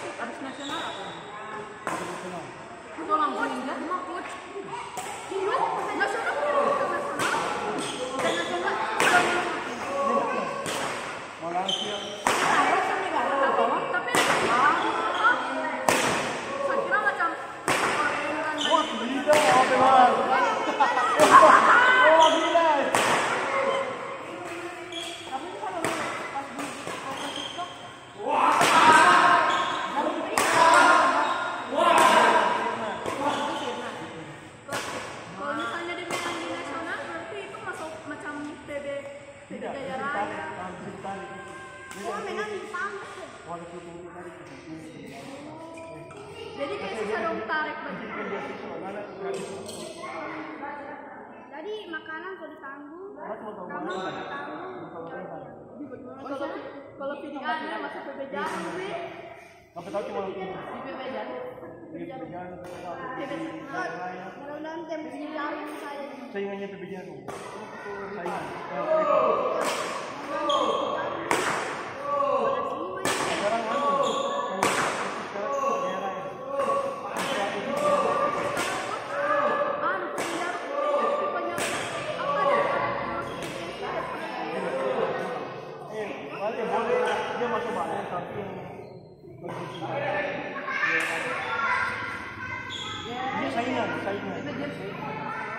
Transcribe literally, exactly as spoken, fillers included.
Habis nasional apa? Nasional. Itu langsung ingat mau coach. Iya, nasional bukan nasional. Dan nasional. Malaysia. Tapi saya kira macam Wah, gila, apa bang? Oh, gila. tapi kalau pas di TikTok kalau misalnya di main di nasional berarti itu masuk macam P B P B Jaya Raya. Oh, memang di sana. Jadi kayak susah dong tarik baju. Jadi makanan kalau ditanggung, kamar kalau ditanggung. Kalau kalau pilihannya masuk P B Jarum sih. Apa tahu cuma Di P B Jarum. P B Jarum. Mudah-mudahan game sejarah saya. Saingannya P B Jarum. Saingan. Sekarang anu. Ah, P B Jarum tipenya apa deh? Eh, boleh boleh dia masuk banyak tapi yang dia saingan, saingan.